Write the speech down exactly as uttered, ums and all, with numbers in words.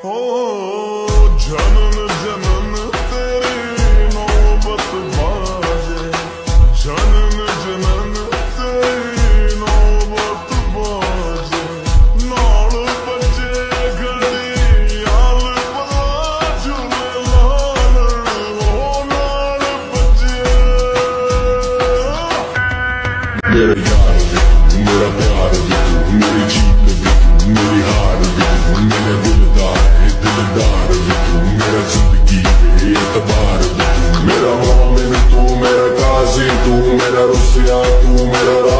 हो जनन जनन तेरी नौबत बाजे, जनन जनन तेरी नौबत बाजे, नाल बजे घड़ियाल भला झूले लालन हो नाल बजे। मेरा यार भी तू, मेरा प्यार भी तू, मेरी जीत भी तू, मेरी हार भी तू, मेरे दिलदार है दिलदार भी तू, मेरा जिंदगी पे एतबार भी तू, मेरा मोमिन तू, मेरा काजी तू, मेरा रुसिया तू, मेरा